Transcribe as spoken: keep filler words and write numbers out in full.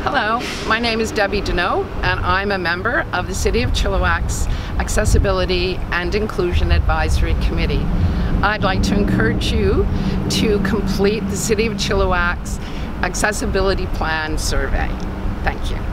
Hello, my name is Debbie Deneau and I'm a member of the City of Chilliwack's Accessibility and Inclusion Advisory Committee. I'd like to encourage you to complete the City of Chilliwack's Accessibility Plan survey. Thank you.